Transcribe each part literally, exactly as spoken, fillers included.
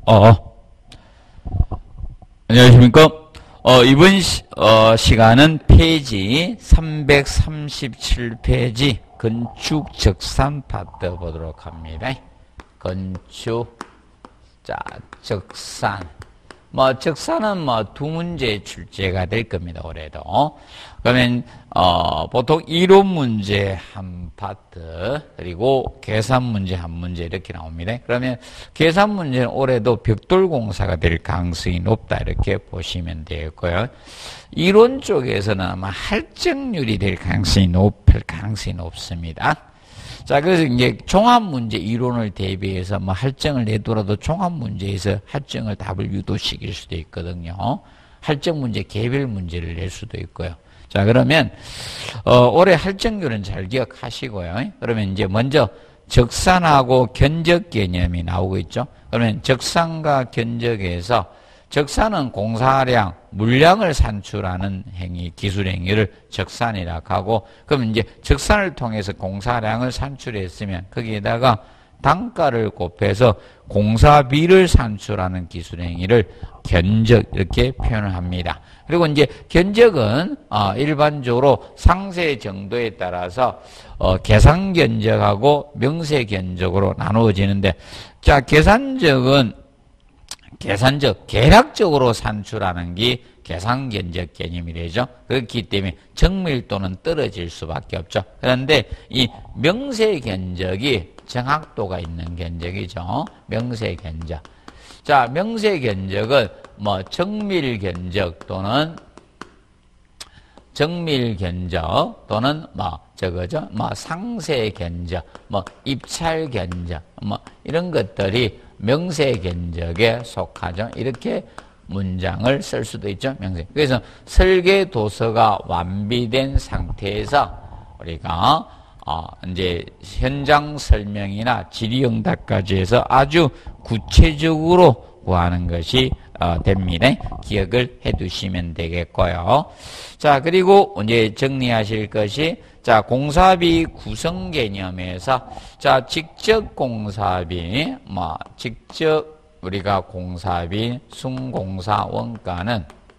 어, 안녕하십니까? 어, 이번 시, 어, 시간은 페이지 삼백삼십칠 페이지 건축 적산 파트 보도록 합니다. 건축, 자, 적산. 뭐, 적산은 뭐, 두 문제 출제가 될 겁니다, 올해도. 그러면, 어, 보통 이론 문제 한 파트, 그리고 계산 문제 한 문제 이렇게 나옵니다. 그러면, 계산 문제는 올해도 벽돌공사가 될 가능성이 높다, 이렇게 보시면 되겠고요. 이론 쪽에서는 아마 할증률이 될 가능성이 높을 가능성이 높습니다. 자, 그래서 이제 종합문제 이론을 대비해서 뭐 할증을 내더라도 종합문제에서 할증을 답을 유도시킬 수도 있거든요. 할증 문제, 개별 문제를 낼 수도 있고요. 자, 그러면, 어, 올해 할증률은 잘 기억하시고요. 그러면 이제 먼저 적산하고 견적 개념이 나오고 있죠. 그러면 적산과 견적에서 적산은 공사량, 물량을 산출하는 행위, 기술 행위를 적산이라고 하고, 그럼 이제 적산을 통해서 공사량을 산출했으면 거기에다가 단가를 곱해서 공사비를 산출하는 기술 행위를 견적 이렇게 표현을 합니다. 그리고 이제 견적은 어, 일반적으로 상세 정도에 따라서 어, 계산 견적하고 명세 견적으로 나누어지는데, 자, 계산적은 계산적, 계략적으로 산출하는 게 계산견적 개념이 되죠. 그렇기 때문에 정밀도는 떨어질 수밖에 없죠. 그런데 이 명세견적이 정확도가 있는 견적이죠. 명세견적. 자, 명세견적은 뭐 정밀견적 또는 정밀견적 또는 뭐 저거죠. 뭐 상세견적, 뭐 입찰견적, 뭐 이런 것들이 명세견적에 속하죠. 이렇게 문장을 쓸 수도 있죠. 명세. 그래서 설계 도서가 완비된 상태에서 우리가 어 이제 현장 설명이나 질의응답까지 해서 아주 구체적으로 구하는 것이 어 됩니다. 기억을 해 두시면 되겠고요. 자, 그리고 이제 정리하실 것이, 자, 공사비 구성 개념에서, 자, 직접 공사비, 뭐, 직접 우리가 공사비, 순공사 원가는,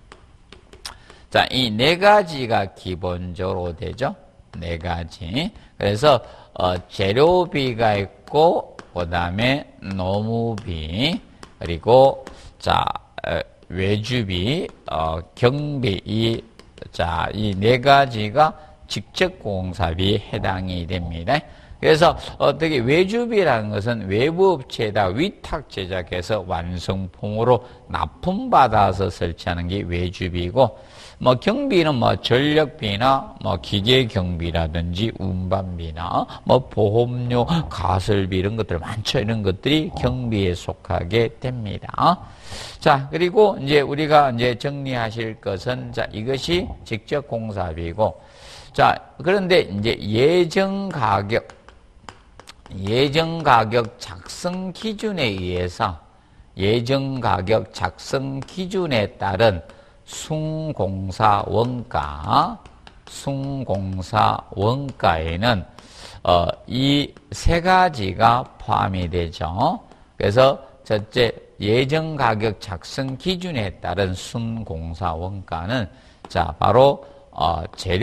자, 이 네 가지가 기본적으로 되죠. 네 가지. 그래서, 어, 재료비가 있고, 그 다음에 노무비, 그리고, 자, 어, 외주비, 어, 경비, 이, 자, 이 네 가지가 직접 공사비에 해당이 됩니다. 그래서 어떻게 외주비라는 것은 외부 업체에다 위탁 제작해서 완성품으로 납품받아서 설치하는 게 외주비고, 뭐 경비는 뭐 전력비나 뭐 기계 경비라든지 운반비나 뭐 보험료, 가설비 이런 것들 많죠. 이런 것들이 경비에 속하게 됩니다. 자, 그리고 이제 우리가 이제 정리하실 것은, 자, 이것이 직접 공사비고, 자, 그런데 이제 예정 가격, 예정 가격 작성 기준에 의해서 예정 가격 작성 기준에 따른 순공사 원가, 순공사 원가에는 어, 이 세 가지가 포함이 되죠. 그래서 첫째, 예정 가격 작성 기준에 따른 순공사 원가는, 자, 바로 어,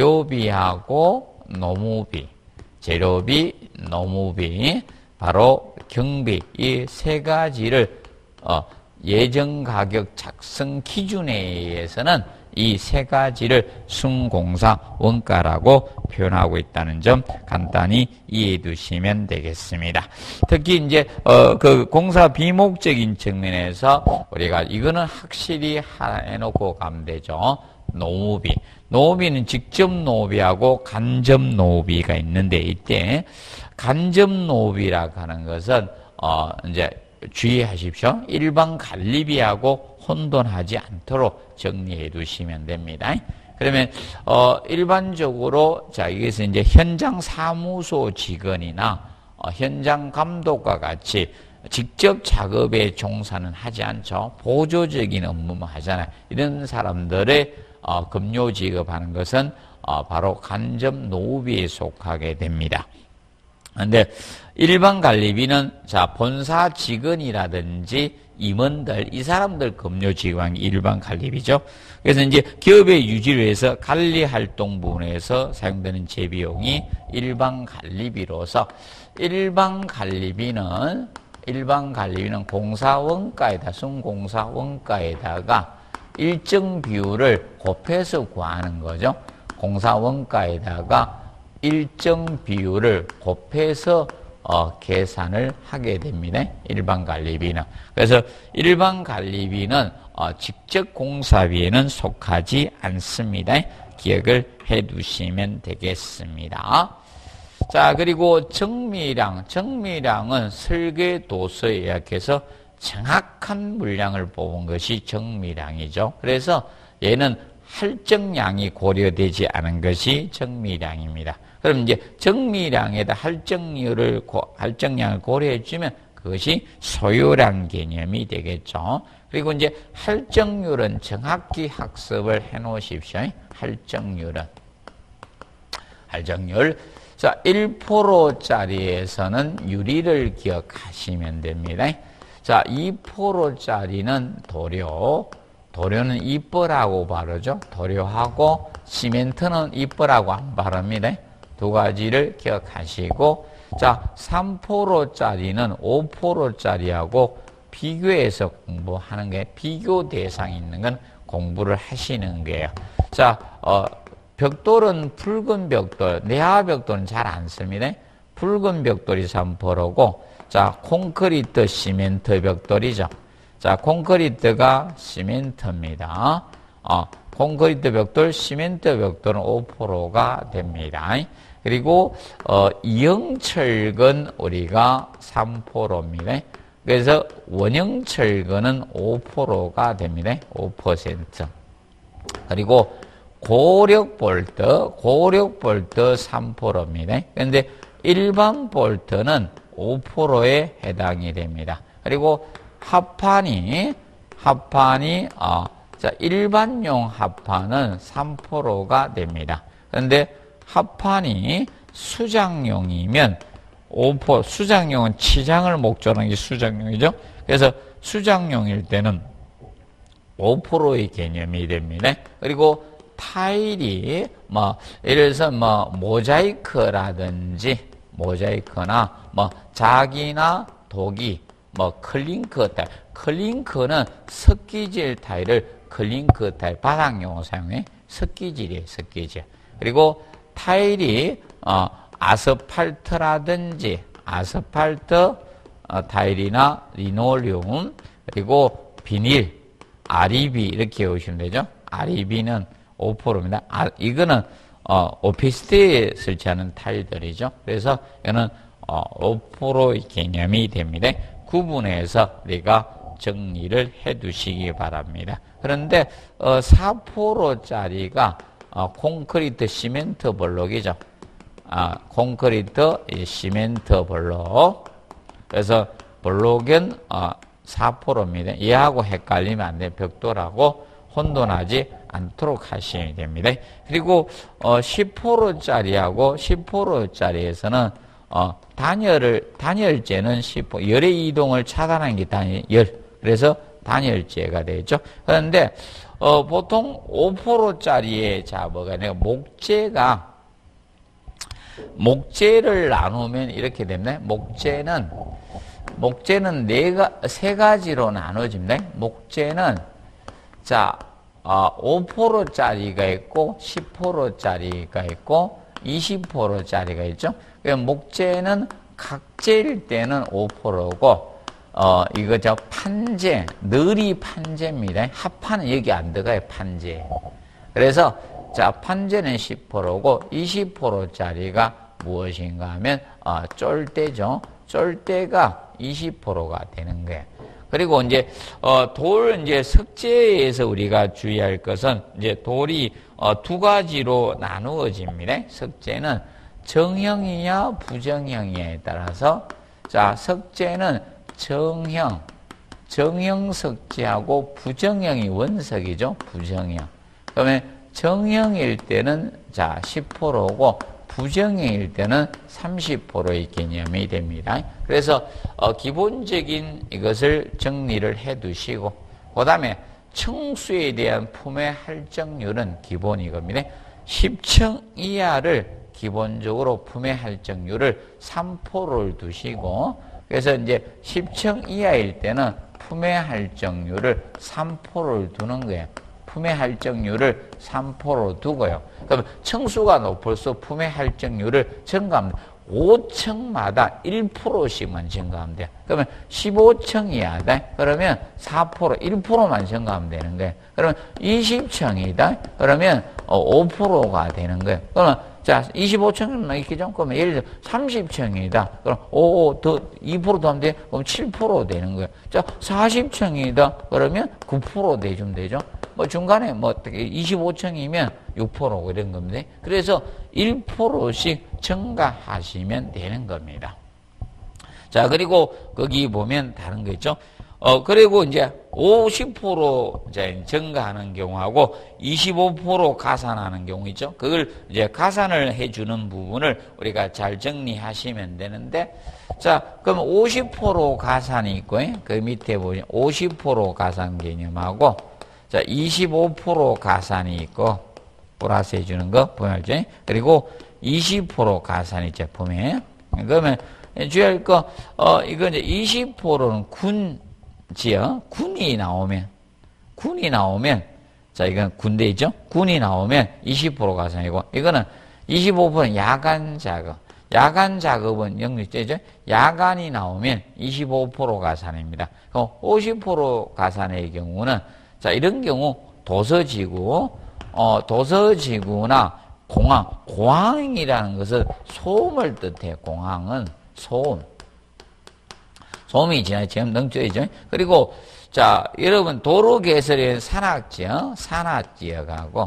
재료비하고 노무비, 재료비, 노무비, 바로 경비, 이 세 가지를 어, 예정 가격 작성 기준에 의해서는 이 세 가지를 순공사 원가라고 표현하고 있다는 점 간단히 이해해 두시면 되겠습니다. 특히 이제 어 그 공사 비목적인 측면에서 우리가 이거는 확실히 해놓고 가면 되죠. 노무비. 노무비는 직접 노무비하고 간접 노무비가 있는데, 이때 간접 노무비라고 하는 것은 어 이제 주의하십시오. 일반 관리비하고 혼돈하지 않도록 정리해 두시면 됩니다. 그러면 어 일반적으로, 자, 이것은 이제 현장 사무소 직원이나 어 현장 감독과 같이 직접 작업에 종사는 하지 않죠. 보조적인 업무만 하잖아요. 이런 사람들의 어 급료 지급하는 것은 어 바로 간접 노무비에 속하게 됩니다. 그런데 일반 관리비는, 자, 본사 직원이라든지 임원들, 이 사람들 급료 지급한 게 일반 관리비죠. 그래서 이제 기업의 유지를 위해서 관리 활동 부분에서 사용되는 재비용이 일반 관리비로서 일반 관리비는 일반 관리비는 공사 원가에다 순공사 원가에다가 일정 비율을 곱해서 구하는 거죠. 공사 원가에다가 일정 비율을 곱해서 어, 계산을 하게 됩니다. 일반 관리비는. 그래서 일반 관리비는 어, 직접 공사비에는 속하지 않습니다. 기억을 해 두시면 되겠습니다. 자, 그리고 정미량. 정미량은 설계도서에 의약해서 정확한 물량을 뽑은 것이 정미량이죠. 그래서 얘는 할정량이 고려되지 않은 것이 정미량입니다. 그럼 이제 정미량에다 할정률을, 할정량을 고려해주면 그것이 소요량 개념이 되겠죠. 그리고 이제 할정률은 정확히 학습을 해 놓으십시오. 할정률은. 할정률. 자, 일 퍼센트짜리에서는 유리를 기억하시면 됩니다. 자, 이 퍼센트짜리는 도료. 도료는 이뻐라고 바르죠. 도료하고 시멘트는 이뻐라고 안 바릅니다. 두 가지를 기억하시고, 자, 삼 퍼센트짜리는 오 퍼센트짜리하고 비교해서 공부하는 게 비교 대상이 있는 건 공부를 하시는 거예요. 자, 어, 벽돌은 붉은 벽돌, 내화 벽돌은 잘 안 씁니다. 붉은 벽돌이 삼 퍼센트고, 자, 콘크리트 시멘트 벽돌이죠. 자, 콘크리트가 시멘트입니다. 어, 콘크리트 벽돌, 시멘트 벽돌은 오 퍼센트가 됩니다. 그리고 어, 이형철근 우리가 삼 퍼센트입니다. 그래서 원형철근은 오 퍼센트가 됩니다. 오 퍼센트. 그리고 고력볼트, 고력볼트 삼 퍼센트입니다. 그런데 일반 볼트는 오 퍼센트에 해당이 됩니다. 그리고 합판이, 합판이, 어, 자, 일반용 합판은 삼 퍼센트가 됩니다. 그런데 합판이 수장용이면 오 퍼센트, 수장용은 치장을 목적으로 하는 게 수장용이죠. 그래서 수장용일 때는 오 퍼센트의 개념이 됩니다. 그리고 타일이, 뭐, 예를 들어서 뭐, 모자이크라든지, 모자이크나, 뭐, 자기나 독이, 뭐, 클링크 타일. 클링크는 석기질 타일을 클링크 타일, 바닥용으로 사용해. 석기질이에요, 석기질. 그리고 타일이, 어, 아스팔트라든지, 아스팔트 어, 타일이나 리노리움, 그리고 비닐, 아리비, 이렇게 오시면 되죠. 아리비는 오 퍼센트입니다. 아, 이거는, 어, 오피스텔에 설치하는 타일들이죠. 그래서, 이거는, 어, 오 퍼센트의 개념이 됩니다. 구분해서 우리가 정리를 해 두시기 바랍니다. 그런데 어, 사 퍼센트짜리가 어, 콘크리트 시멘트 블록이죠. 아, 콘크리트 시멘트 블록. 그래서 블록은 어, 사 퍼센트입니다. 얘하고 헷갈리면 안 돼요. 벽돌하고 혼돈하지 않도록 하시면 됩니다. 그리고 어, 십 퍼센트짜리하고 십 퍼센트짜리에서는 어, 단열을, 단열재는 십 퍼센트, 열의 이동을 차단하는 게 단열. 그래서 단열재가 되죠. 그런데, 어, 보통 오 퍼센트짜리의 자, 뭐가, 내가 목재가, 목재를 나누면 이렇게 됩니다. 목재는, 목재는 네 가, 세 가지로 나눠집니다. 목재는, 자, 어, 오 퍼센트짜리가 있고, 십 퍼센트짜리가 있고, 이십 퍼센트짜리가 있죠. 목재는 각재일 때는 오 퍼센트고, 어, 이거 저 판재, 느리 판재입니다. 합판은 여기 안 들어가요, 판재. 그래서, 자, 판재는 십 퍼센트고, 이십 퍼센트짜리가 무엇인가 하면, 어, 쫄대죠. 쫄대가 이십 퍼센트가 되는 거예요. 그리고 이제, 어, 돌, 이제 석재에서 우리가 주의할 것은, 이제 돌이, 어, 두 가지로 나누어집니다. 석재는 정형이냐, 부정형이냐에 따라서, 자, 석재는 정형, 정형 석재하고 부정형이 원석이죠. 부정형. 그러면 정형일 때는 자 십 퍼센트고 부정해일 때는 삼십 퍼센트의 개념이 됩니다. 그래서 어, 기본적인 이것을 정리를 해 두시고 그 다음에 층수에 대한 품의 할증률은 기본이 겁니다. 십 층 이하를 기본적으로 품의 할증률을 삼 퍼센트를 두시고 그래서 이제 십 층 이하일 때는 품의 할증률을 삼 퍼센트를 두는 거예요. 품의 할증률을 삼 퍼센트 두고요. 그러면 층수가 높을수록 품의 할증률을 증가합니다. 오 층마다 일 퍼센트씩만 증가하면 돼요. 그러면 십오 층 이하다. 그러면 사 퍼센트, 일 퍼센트만 증가하면 되는 거예요. 그러면 이십 층이다. 그러면 오 퍼센트가 되는 거예요. 그러면 자, 이십오 층은 있겠죠? 그러면 예를 들어 삼십 층이다. 그럼 오, 더 이 퍼센트 더 하면 돼? 그럼 칠 퍼센트 되는 거예요. 자, 사십 층이다. 그러면 구 퍼센트 내주면 되죠? 뭐 중간에 뭐 어떻게 이십오 층이면 육 퍼센트 이런 겁니다. 그래서 일 퍼센트씩 증가하시면 되는 겁니다. 자, 그리고 거기 보면 다른 거 있죠? 어, 그리고 이제 오십 퍼센트 이제 증가하는 경우하고 이십오 퍼센트 가산하는 경우 있죠? 그걸 이제 가산을 해주는 부분을 우리가 잘 정리하시면 되는데, 자, 그럼 오십 퍼센트 가산이 있고, 그 밑에 보면 오십 퍼센트 가산 개념하고, 자, 이십오 퍼센트 가산이 있고, 플러스 해주는 거 보면 알죠? 그리고 이십 퍼센트 가산이 있죠, 보면. 그러면 주의할 거, 어, 이거 이제 이십 퍼센트는 군, 지어 군이 나오면 군이 나오면 자 이건 군대이죠. 군이 나오면 이십 퍼센트 가산이고 이거는 이십오 퍼센트 야간 작업. 야간 작업은 영리제죠. 야간이 나오면 이십오 퍼센트 가산입니다. 그럼 오십 퍼센트 가산의 경우는 자 이런 경우 도서지구, 어 도서지구나 공항. 공항이라는 것은 소음을 뜻해요. 공항은 소음. 소음이 지금 능조이죠. 그리고 자 여러분 도로 개설의 산악지역, 산악지역하고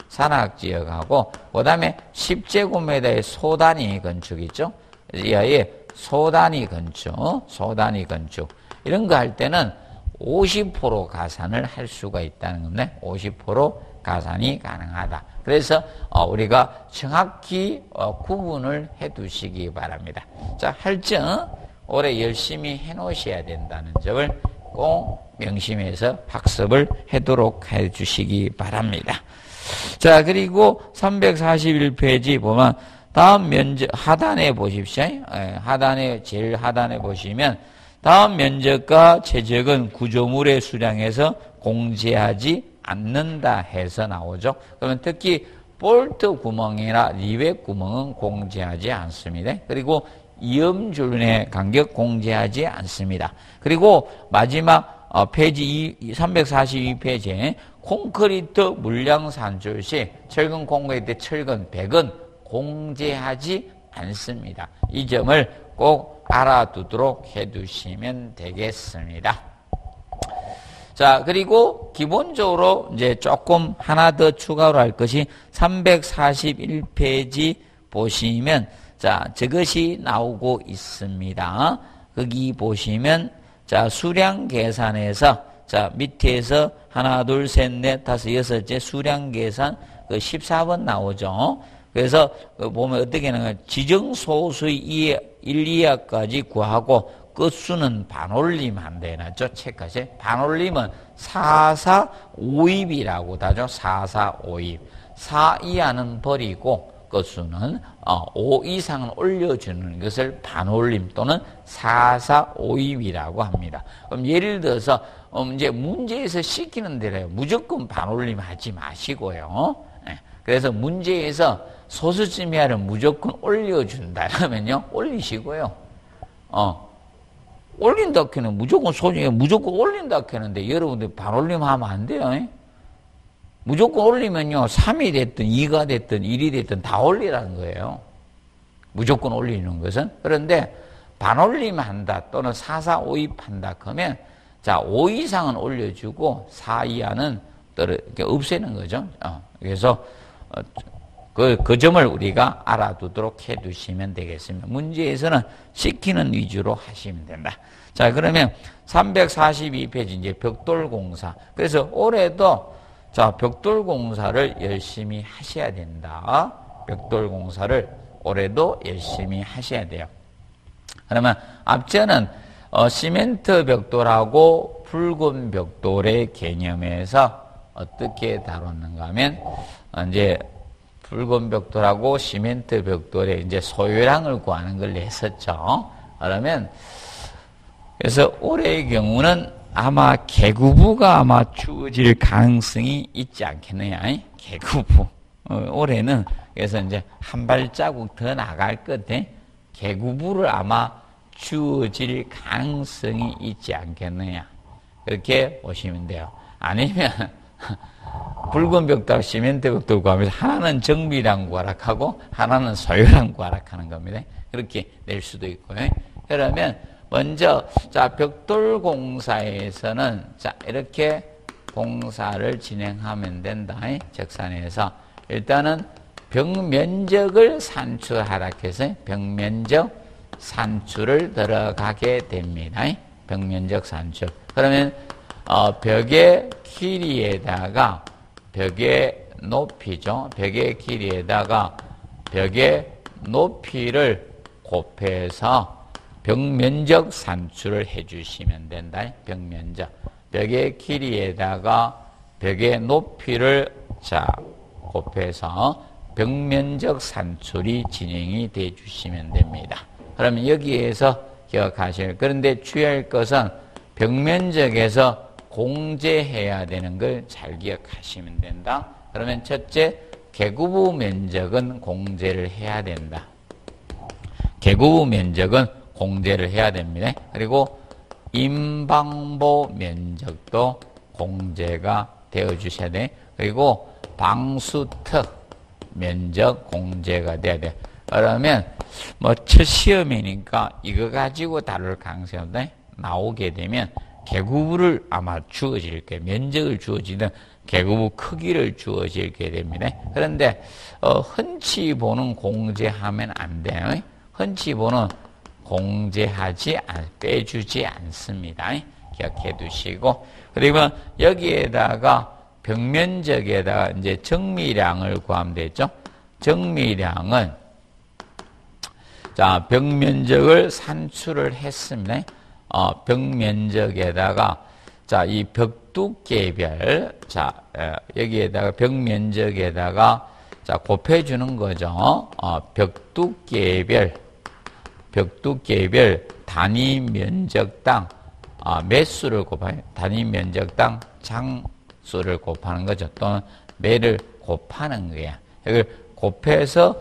산악지역하고 그다음에 십 제곱미터의 소단위 건축 있죠. 예, 소단위 건축, 소단위 건축 이런 거 할 때는 오십 퍼센트 가산을 할 수가 있다는 겁니다. 오십 퍼센트 가산이 가능하다. 그래서 어, 우리가 정확히 어, 구분을 해두시기 바랍니다. 자, 할증 올해 열심히 해놓으셔야 된다는 점을 꼭 명심해서 학습을 하도록 해주시기 바랍니다. 자, 그리고 삼백사십일 페이지 보면 다음 면적 하단에 보십시오. 예, 하단에 제일 하단에 보시면 다음 면적과 최적은 구조물의 수량에서 공제하지 않는다 해서 나오죠. 그러면 특히 볼트 구멍이나 리벳 구멍은 공제하지 않습니다. 그리고 이음줄의 간격 공제하지 않습니다. 그리고 마지막 어, 페이지 삼백사십이 페이지에 콘크리트 물량 산출 시 철근 콘크리트 철근 백은 공제하지 않습니다. 이 점을 꼭 알아두도록 해두시면 되겠습니다. 자, 그리고 기본적으로 이제 조금 하나 더 추가로 할 것이 삼백사십일 페이지 보시면 자, 저것이 나오고 있습니다. 거기 보시면 자, 수량 계산에서 자, 밑에서 하나, 둘, 셋, 넷, 다섯, 여섯째 수량 계산 그 십사 번 나오죠. 그래서 그 보면 어떻게 하는 지정 소수의 일 이하까지 구하고 끝수는 반올림 한대놨죠. 체크하세요. 반올림은 사, 사, 오입이라고 하죠. 사, 사, 오입. 사 이하는 버리고 끝수는 어, 오 이상은 올려주는 것을 반올림 또는 사, 사, 오입이라고 합니다. 그럼 예를 들어서 어, 이제 문제에서 시키는 대로 무조건 반올림 하지 마시고요. 네. 그래서 문제에서 소수점이하를 무조건 올려준다 그러면요 올리시고요. 어, 올린다 캐는 무조건 소중해 무조건 올린다 캐는데 여러분들 반올림 하면 안 돼요. 에? 무조건 올리면요, 삼이 됐든 이가 됐든 일이 됐든 다 올리라는 거예요. 무조건 올리는 것은. 그런데 반올림 한다 또는 사, 사, 오입 한다 그러면 자, 오 이상은 올려주고 사 이하는 떨어, 없애는 거죠. 어, 그래서 어, 그, 그 점을 우리가 알아두도록 해두시면 되겠습니다. 문제에서는 시키는 위주로 하시면 된다. 자, 그러면 삼백사십이 페이지 이제 벽돌공사. 그래서 올해도 자, 벽돌공사를 열심히 하셔야 된다. 벽돌공사를 올해도 열심히 하셔야 돼요. 그러면 앞전은 어, 시멘트 벽돌하고 붉은 벽돌의 개념에서 어떻게 다뤘는가 하면 어, 이제 붉은 벽돌하고 시멘트 벽돌의 이제 소유량을 구하는 걸 냈었죠. 그러면 그래서 올해의 경우는 아마 개구부가 아마 주어질 가능성이 있지 않겠느냐. 개구부. 어, 올해는 그래서 이제 한 발자국 더 나갈 건데 개구부를 아마 주어질 가능성이 있지 않겠느냐. 그렇게 보시면 돼요. 아니면 붉은 벽돌, 시멘트 벽돌 구하면서 하나는 정비량 구하락하고 하나는 소유량 구하락하는 겁니다. 그렇게 낼 수도 있고요. 그러면 먼저 자 벽돌 공사에서는 자 이렇게 공사를 진행하면 된다. 적산에서 일단은 벽 면적을 산출하라 해서 벽 면적 산출을 들어가게 됩니다. 벽 면적 산출. 그러면 어, 벽의 길이에다가 벽의 높이죠. 벽의 길이에다가 벽의 높이를 곱해서 벽 면적 산출을 해주시면 된다. 벽 면적. 벽의 길이에다가 벽의 높이를 자 곱해서 벽 면적 산출이 진행이 돼 주시면 됩니다. 그러면 여기에서 기억하실. 그런데 주의할 것은 벽 면적에서 공제해야 되는 걸 잘 기억하시면 된다. 그러면 첫째, 개구부 면적은 공제를 해야 된다. 개구부 면적은 공제를 해야 됩니다. 그리고 임방보 면적도 공제가 되어 주셔야 돼. 그리고 방수턱 면적 공제가 돼야 돼. 그러면 뭐 첫 시험이니까 이거 가지고 다룰 가능성이 나오게 되면 개구부를 아마 주어질 거예요. 면적을 주어지든 개구부 크기를 주어지게 됩니다. 그런데 어, 흔치 보는 공제하면 안 돼요. 흔치 보는 공제하지 않, 빼주지 않습니다. 기억해 두시고 그리고 여기에다가 벽면적에다가 이제 정미량을 구하면 되죠. 정미량은 자 벽면적을 산출을 했습니다. 어, 벽면적에다가 자 이 벽두께별 자 에, 여기에다가 벽면적에다가 자 곱해주는 거죠. 어, 벽두께별 벽두께별 단위 면적당 아, 매수를 곱하면 단위 면적당 장수를 곱하는 거죠. 또는 매를 곱하는 거야. 이걸 곱해서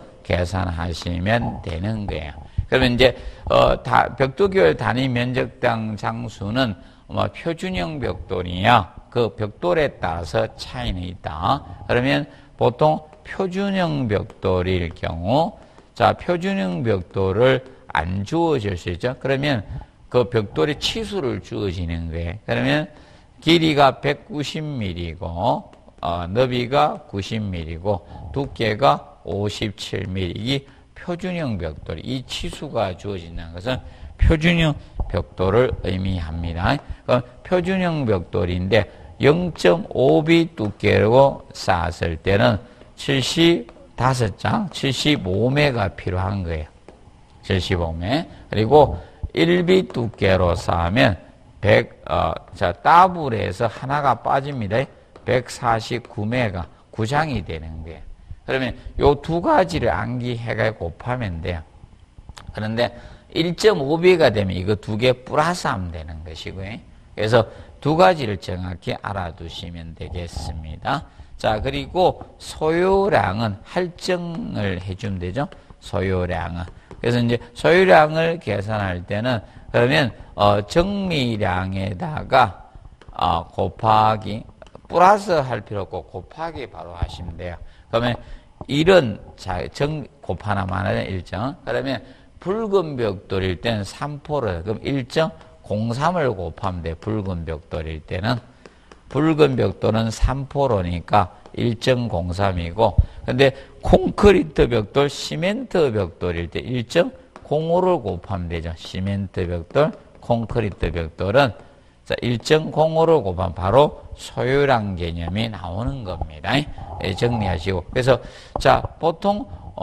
계산하시면 되는 거예요. 그러면 이제 어, 다, 벽돌 단위 면적당 장수는 뭐 표준형 벽돌이냐 그 벽돌에 따라서 차이는 있다. 그러면 보통 표준형 벽돌일 경우 자 표준형 벽돌을 안 주어질 수 있죠. 그러면 그 벽돌의 치수를 주어지는 거예요. 그러면 길이가 백구십 밀리미터고 어, 너비가 구십 밀리미터고 두께가 오십칠 밀리미터 이 표준형 벽돌 이 치수가 주어진다는 것은 표준형 벽돌을 의미합니다. 그럼 표준형 벽돌인데 영 점 오 비 두께로 쌓았을 때는 칠십오 장 칠십오 매가 필요한 거예요. 칠십오 매. 그리고 일 비 두께로 쌓으면 백, 어, 자, 더블에서 하나가 빠집니다. 백사십구 매가 구 장이 되는 거예요. 그러면 요 두 가지를 암기해가 곱하면 돼요. 그런데 일 점 오 비가 되면 이거 두 개 플러스 하면 되는 것이고요. 그래서 두 가지를 정확히 알아두시면 되겠습니다. 자, 그리고 소요량은 할증을 해주면 되죠. 소요량은. 그래서 이제 소요량을 계산할 때는 그러면 어, 정미량에다가 어, 곱하기 플러스 할 필요 없고 곱하기 바로 하시면 돼요. 그러면 일은 자, 정 곱 하나만 하면 일 점. 그러면 붉은 벽돌일 때는 삼 포를 그럼 일 점 공삼을 곱하면 돼. 붉은 벽돌일 때는 붉은 벽돌은 삼 포로니까 일 점 공삼이고 근데 콘크리트 벽돌, 시멘트 벽돌일 때 일 점 공오를 곱하면 되죠. 시멘트 벽돌, 콘크리트 벽돌은 자, 일 점 공오를 곱하면 바로 소유량 개념이 나오는 겁니다. 네, 정리하시고. 그래서, 자, 보통, 어,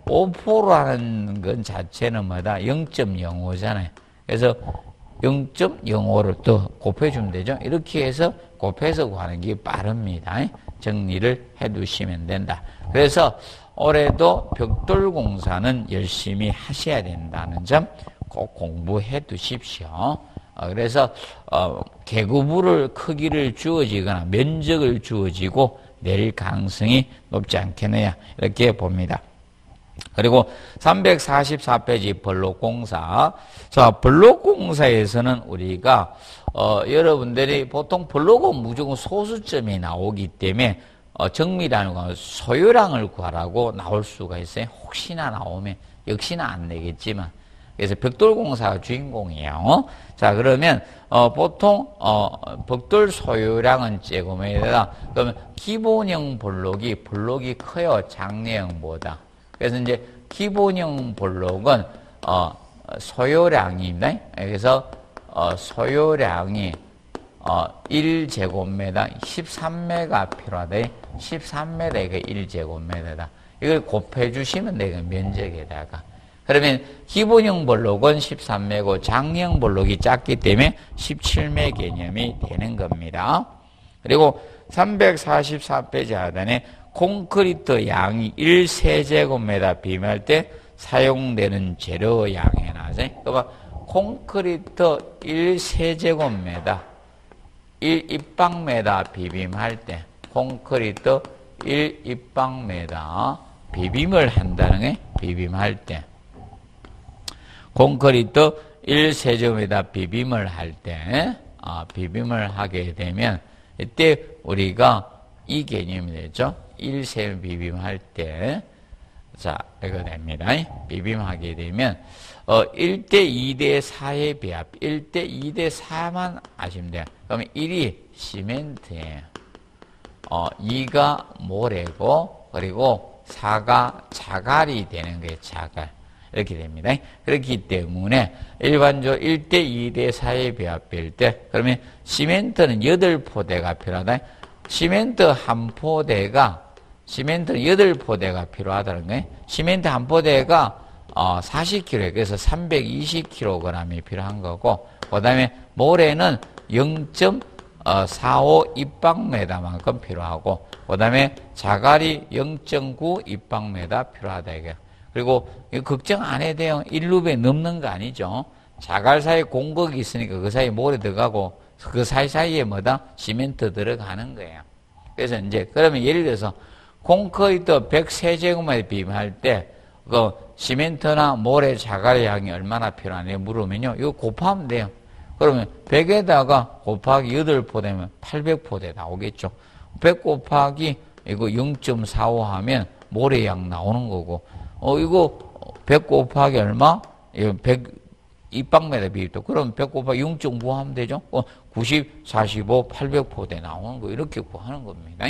오 퍼센트라는 건 자체는 뭐다? 영 점 영오잖아요. 그래서 영 점 영오를 또 곱해주면 되죠. 이렇게 해서 곱해서 구하는 게 빠릅니다. 정리를 해두시면 된다. 그래서 올해도 벽돌공사는 열심히 하셔야 된다는 점 꼭 공부해 두십시오. 어, 그래서 어, 개구부를 크기를 주어지거나 면적을 주어지고 내릴 가능성이 높지 않겠느냐 이렇게 봅니다. 그리고 삼백사십사 페이지 블록공사. 자, 블록공사에서는 우리가 어, 여러분들이 보통 블록은 무조건 소수점이 나오기 때문에 어, 정밀하는 건 소요량을 구하라고 나올 수가 있어요. 혹시나 나오면 역시나 안 되겠지만. 그래서 벽돌공사가 주인공이에요. 자, 그러면 어, 보통 어, 벽돌 소요량은 제곱미터다. 그러면 기본형 블록이 블록이 커요. 장내형보다. 그래서 이제 기본형 블록은 어, 소요량입니다. 그래서 어, 소요량이 어, 일 제곱미터 십삼 메가 필요하다. 십삼 메가가 일 제곱미터다. 이걸 곱해 주시면 돼요. 면적에다가. 그러면 기본형 블록은 십삼 메고 장형 블록이 작기 때문에 십칠 메 개념이 되는 겁니다. 그리고 삼백사십사 페이지 하단에 콘크리트 양이 일 세제곱미터 비교할 때 사용되는 재료 양에 나서 그러니까 콘크리트 일 세제곱미터 일 입방미터 비빔할 때 콘크리트 일 입방미터 비빔을 한다는 게 비빔할 때 콘크리트 일 세제곱미터 비빔을 할 때 아, 비빔을 하게 되면 이때 우리가 이 개념이 되죠. 일 세 비빔할 때 자, 이거 됩니다. 비빔하게 되면 어, 일 대 이 대 사의 비합 일 대 이 대 사만 아시면 돼요. 그러면 일이 시멘트예요. 어, 이가 모래고 그리고 사가 자갈이 되는 거예요. 자갈. 이렇게 됩니다. 그렇기 때문에 일반적으로 일 대 이 대 사의 비합일 때 그러면 시멘트는 여덟 포대가 필요하다. 시멘트 한 포대가 시멘트는 여덟 포대가 필요하다는 거예요. 시멘트 한 포대가 어, 사십 킬로그램 그래서 삼백이십 킬로그램이 필요한 거고 그 다음에 모래는 영 점 사오 입방미터만큼 필요하고 그 다음에 자갈이 영 점 구 입방미터 필요하다 이게. 그리고 이거 걱정 안 해도 돼요. 일 루베 넘는 거 아니죠. 자갈 사이에 공극이 있으니까 그 사이에 모래 들어가고 그 사이사이에 뭐다? 시멘트 들어가는 거예요. 그래서 이제 그러면 예를 들어서 콘크리트 백 세제곱미터 비빔할 때 그 시멘트나 모래 자갈의 양이 얼마나 필요하냐 물으면요. 이거 곱하면 돼요. 그러면 백에다가 곱하기 여덟 포대면 팔백 포대 나오겠죠. 백 곱하기 이거 영 점 사오 하면 모래양 나오는 거고 어 이거 백 곱하기 얼마? 이거 백 입방미터 비입도 그럼 백 곱하기 영 점 구 하면 되죠. 어, 구십, 사십오, 팔백 포대 나오는 거 이렇게 구하는 겁니다.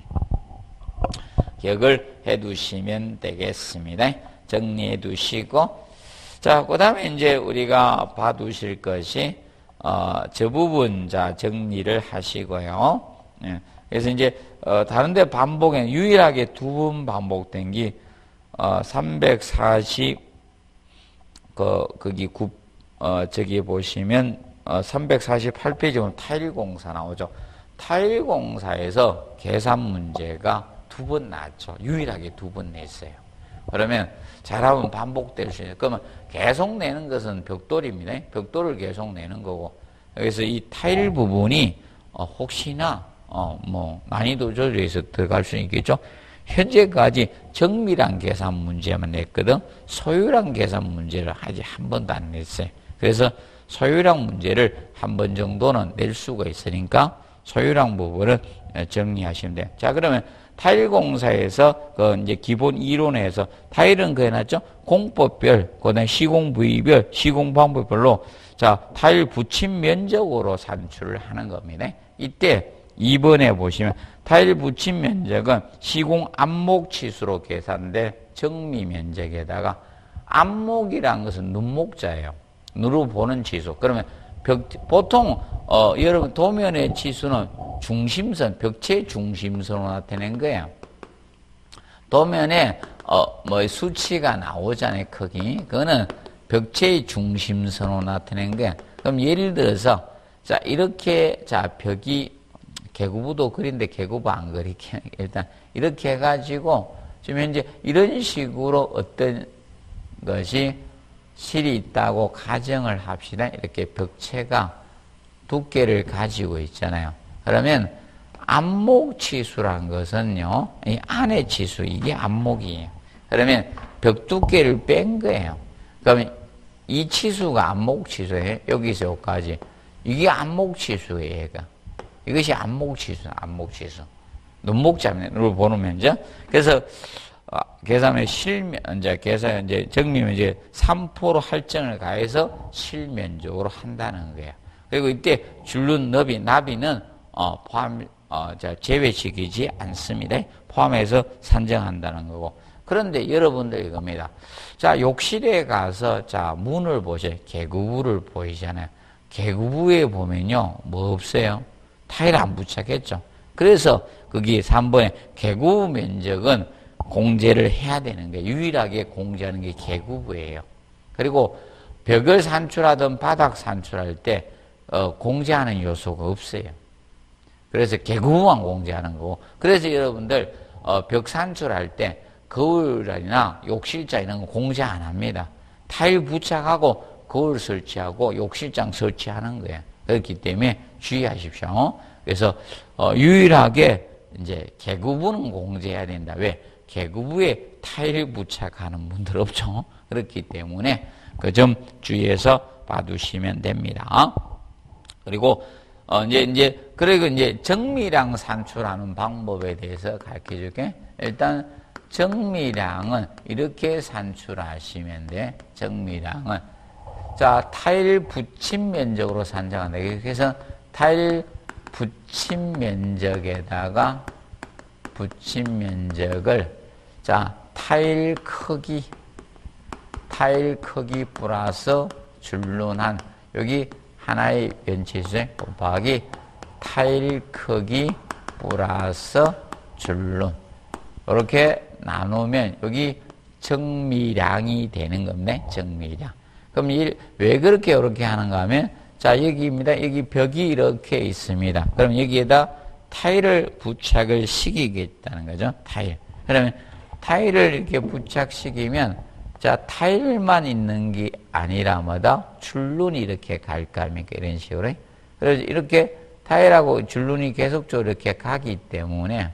기억을 해 두시면 되겠습니다. 정리해 두시고 자, 그 다음에 이제 우리가 봐 두실 것이 어, 저 부분 자 정리를 하시고요. 예. 그래서 이제 어, 다른데 반복에 유일하게 두 번 반복된 게 어, 삼백사십 그 거기 구 어, 저기 보시면 어, 삼백사십팔 페이지 보면 타일 공사 나오죠. 타일 공사에서 계산 문제가 두 번 나왔죠. 유일하게 두 번 냈어요. 그러면 잘하면 반복될 수 있어요. 그러면 계속 내는 것은 벽돌입니다. 벽돌을 계속 내는 거고. 그래서 이 타일 부분이 어, 혹시나 어, 뭐 난이도 조절해서 들어갈 수 있겠죠. 현재까지 정밀한 계산 문제만 냈거든. 소유량 계산 문제를 아직 한 번도 안 냈어요. 그래서 소유량 문제를 한 번 정도는 낼 수가 있으니까 소유량 부분을 정리하시면 돼요. 자, 그러면 타일 공사에서 그 이제 기본 이론에서 타일은 그 해놨죠. 공법별, 그다음에 시공 부위별, 시공 방법별로 자 타일 붙임 면적으로 산출을 하는 겁니다. 이때 이 번에 보시면 타일 붙임 면적은 시공 안목 치수로 계산돼 정미 면적에다가 안목이란 것은 눈목자예요. 눈으로 보는 치수. 그러면 벽, 보통 어, 여러분 도면의 치수는 중심선, 벽체 중심선으로 나타낸 거예요. 도면에 어, 뭐, 수치가 나오잖아요, 크기. 그거는 벽체의 중심선으로 나타낸 게, 그럼 예를 들어서, 자, 이렇게, 자, 벽이, 개구부도 그린데 개구부 안 그리게, 일단, 이렇게 해가지고, 지금 현재 이런 식으로 어떤 것이 실이 있다고 가정을 합시다. 이렇게 벽체가 두께를 가지고 있잖아요. 그러면, 안목치수란 것은요, 이 안의 치수, 이게 안목이에요. 그러면 벽 두께를 뺀 거예요. 그러면 이 치수가 안목치수예요. 여기서 여기까지. 이게 안목치수예요, 얘가. 이것이 안목치수, 안목치수. 눈목자면으로 보는 면적. 그래서, 어, 계산의 실면, 이제, 계산, 이제, 정리면 이제 삼 퍼센트 할증을 가해서 실면적으로 한다는 거예요. 그리고 이때 줄눈 너비, 나비는, 어, 포함, 어, 자, 제외시키지 않습니다. 포함해서 산정한다는 거고. 그런데 여러분들 이겁니다. 자, 욕실에 가서, 자, 문을 보세요. 개구부를 보이잖아요. 개구부에 보면요, 뭐 없어요? 타일 안 부착했죠. 그래서 거기 삼 번에 개구부 면적은 공제를 해야 되는 게, 유일하게 공제하는 게 개구부예요. 그리고 벽을 산출하든 바닥 산출할 때, 어, 공제하는 요소가 없어요. 그래서 개구부만 공제하는 거고. 그래서 여러분들, 어, 벽 산출할 때, 거울이나 욕실장 이런 거 공제 안 합니다. 타일 부착하고, 거울 설치하고, 욕실장 설치하는 거예요. 그렇기 때문에 주의하십시오. 그래서, 어, 유일하게, 이제, 개구부는 공제해야 된다. 왜? 개구부에 타일 부착하는 분들 없죠. 그렇기 때문에, 그 점 주의해서 봐두시면 됩니다. 그리고, 어, 이제, 이제, 그리고 이제 정미량 산출하는 방법에 대해서 가르쳐 줄게. 일단, 정미량은 이렇게 산출하시면 돼. 정미량은. 자, 타일 붙임 면적으로 산정한다. 그래서 타일 붙임 면적에다가 붙임 면적을, 자, 타일 크기, 타일 크기 플러스 줄눈한, 여기 하나의 변치수 곱하기 타일 크기 플러스 줄눈. 이렇게 나누면 여기 정미량이 되는 겁니다. 정미량. 그럼 이, 왜 그렇게 이렇게 하는가 하면, 자, 여기입니다. 여기 벽이 이렇게 있습니다. 그럼 여기에다 타일을 부착을 시키겠다는 거죠. 타일. 그러면 타일을 이렇게 부착시키면, 자, 타일만 있는 게 아니라 뭐다? 줄눈이 이렇게 갈까 합니까? 이런 식으로. 그래서 이렇게 타일하고 줄눈이 계속적으로 이렇게 가기 때문에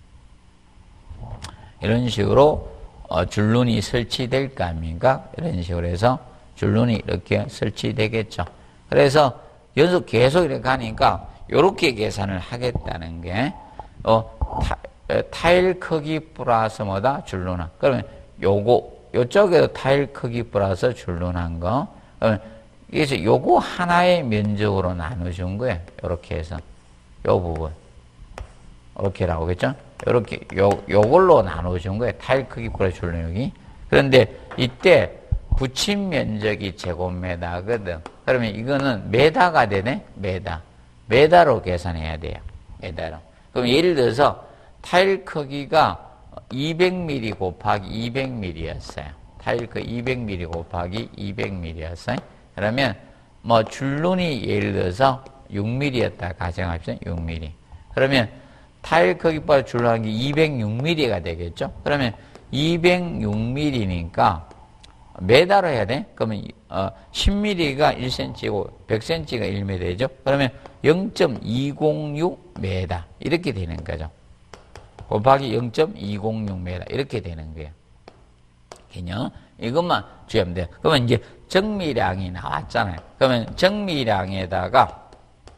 이런 식으로 어, 줄눈이 설치될까 합니까? 이런 식으로 해서 줄눈이 이렇게 설치되겠죠. 그래서 연속 계속 이렇게 가니까 이렇게 계산을 하겠다는 게 어, 타, 타일 크기 플러스 뭐다? 줄눈한. 그러면 요거 요쪽에도 타일 크기 플러스 줄눈한 거. 그래서 요거 하나의 면적으로 나눠준 거예요. 요렇게 해서. 요 부분. 이렇게 나오겠죠? 요렇게, 요, 요걸로 나눠준 거예요. 타일 크기 플러스 줄눈 여기. 그런데 이때 붙임 면적이 제곱미터거든. 그러면 이거는 메다가 되네? 메다. 메다로 계산해야 돼요. 메다로. 그럼 예를 들어서 타일 크기가 이백 밀리미터 곱하기 이백 밀리미터였어요. 타일 그 이백 밀리미터 곱하기 이백 밀리미터였어요. 그러면 뭐 줄눈이 예를 들어서 육 밀리미터였다 가정합시다. 육 밀리미터. 그러면 타일 크기보다 줄눈한 게 이백육 밀리미터가 되겠죠. 그러면 이백육 밀리미터니까 메다로 해야 돼. 그러면 어, 십 밀리미터가 일 센티미터고 백 센티미터가 일 미터 되죠. 그러면 영 점 이공육 미터 이렇게 되는 거죠. 곱하기 영 점 이공육 미터 이렇게 되는 거예요. 개념 이것만 주의하면 돼요. 그러면 이제 정미량이 나왔잖아요. 그러면 정미량에다가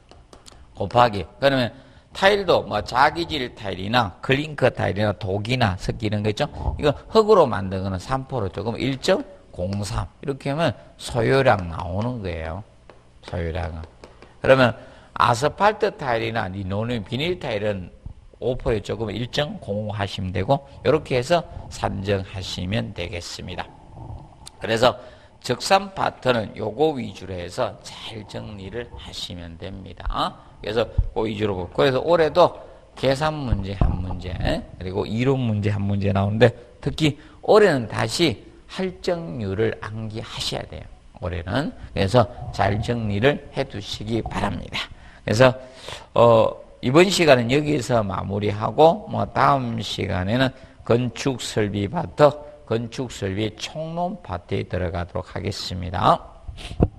곱하기 그러면 타일도 뭐 자기질 타일이나 클링커 타일이나 독이나 섞이는 거 있죠. 이거 흙으로 만든 거는 삼 퍼센트죠. 그럼 일 점 공삼 이렇게 하면 소요량 나오는 거예요. 소요량은. 그러면 아스팔트 타일이나 리노늄 비닐 타일은 오 퍼센트였죠. 그러면 일 점 공오 하시면 되고 이렇게 해서 산정하시면 되겠습니다. 그래서 적산 파트는 요거 위주로 해서 잘 정리를 하시면 됩니다. 그래서 그 위주로 보고 그래서 올해도 계산 문제 한 문제 문제, 그리고 이론 문제 한 문제 나오는데, 특히 올해는 다시 할정률을 암기하셔야 돼요. 올해는. 그래서 잘 정리를 해 두시기 바랍니다. 그래서 어 이번 시간은 여기서 마무리하고, 뭐 다음 시간에는 건축 설비 파트, 건축 설비 총론 파트에 들어가도록 하겠습니다.